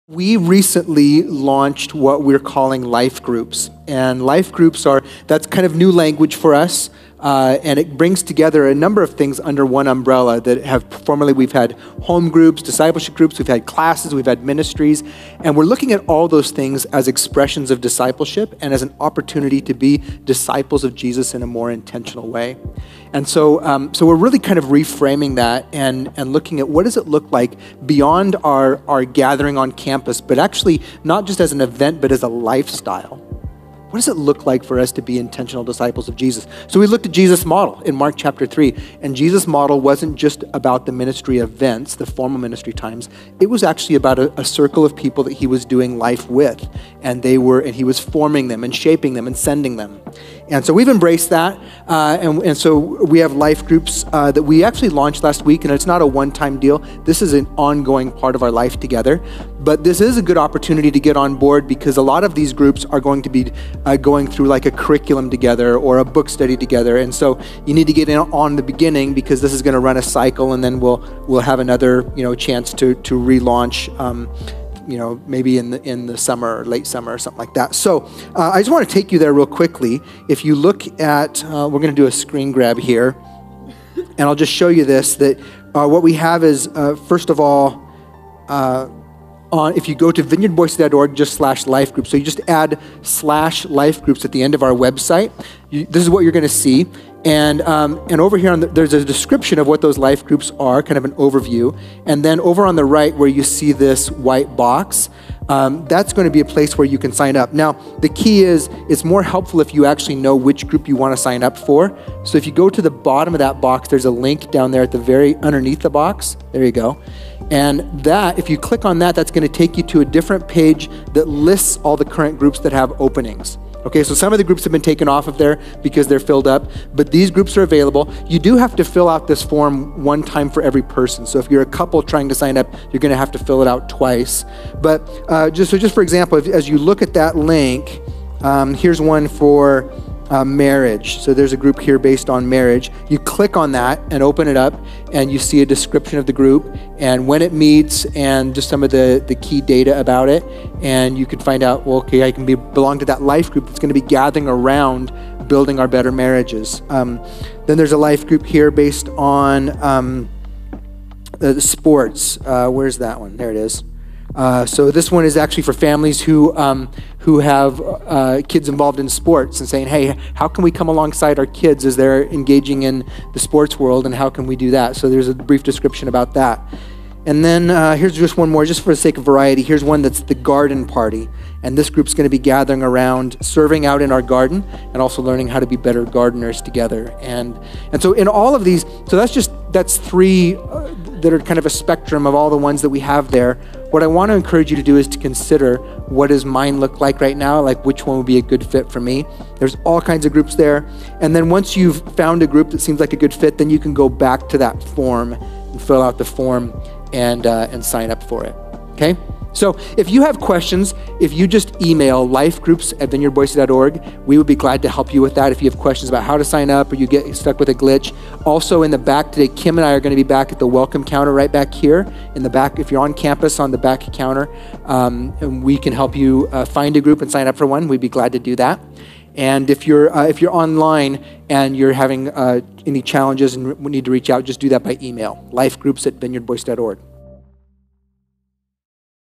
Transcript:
We recently launched what we're calling life groups. And life groups that's kind of new language for us. And it brings together a number of things under one umbrella that have formerly we've had home groups, discipleship groups, we've had classes, we've had ministries. And we're looking at all those things as expressions of discipleship and as an opportunity to be disciples of Jesus in a more intentional way. And so we're really kind of reframing that and looking at what does it look like beyond our gathering on campus, but actually not just as an event, but as a lifestyle. What does it look like for us to be intentional disciples of Jesus? So we looked at Jesus' model in Mark chapter 3, and Jesus' model wasn't just about the ministry events, the formal ministry times. It was actually about a circle of people that he was doing life with, and he was forming them and shaping them and sending them. And so we've embraced that, and so we have life groups that we actually launched last week, and it's not a one-time deal. This is an ongoing part of our life together, but this is a good opportunity to get on board because a lot of these groups are going to be going through like a curriculum together or a book study together, and so you need to get in on the beginning because this is going to run a cycle, and then we'll have another chance to relaunch. Maybe in the summer or late summer or something like that. So I just want to take you there real quickly. If you look at, we're going to do a screen grab here, and I'll just show you this, that what we have is, first of all, if you go to vineyardboise.org /life groups, so you just add /life groups at the end of our website, this is what you're going to see. And over here, there's a description of what those life groups are, kind of an overview. And then over on the right where you see this white box, that's going to be a place where you can sign up. Now, the key is it's more helpful if you actually know which group you want to sign up for. So if you go to the bottom of that box, there's a link down there at the very underneath the box. There you go. And if you click on that, that's going to take you to a different page that lists all the current groups that have openings. Okay, so some of the groups have been taken off of there because they're filled up, but these groups are available. You do have to fill out this form one time for every person. So if you're a couple trying to sign up, you're going to have to fill it out twice. But just for example, as you look at that link, here's one for marriage. So there's a group here based on marriage. You click on that and open it up, and you see a description of the group and when it meets and just some of the key data about it. And you can find out, well, okay, I can belong to that life group that's going to be gathering around building our better marriages. Then there's a life group here based on the sports. Where's that one? There it is. So this one is actually for families who have kids involved in sports and saying, hey, how can we come alongside our kids as they're engaging in the sports world, and how can we do that? So there's a brief description about that. And then here's just one more, just for the sake of variety. Here's one that's the garden party. And this group's going to be gathering around serving out in our garden and also learning how to be better gardeners together. And so in all of these, so that's three that are kind of a spectrum of all the ones that we have there. What I want to encourage you to do is to consider, what does mine look like right now? Like, which one would be a good fit for me? There's all kinds of groups there. And then once you've found a group that seems like a good fit, then you can go back to that form and fill out the form and sign up for it, okay? So if you have questions, if you just email lifegroups@vineyardboise.org, we would be glad to help you with that if you have questions about how to sign up or you get stuck with a glitch. Also in the back today, Kim and I are going to be back at the welcome counter right back here in the back. If you're on campus, on the back counter, and we can help you find a group and sign up for one. We'd be glad to do that. And if you're online and you're having any challenges and need to reach out, just do that by email, lifegroups@vineyardboise.org.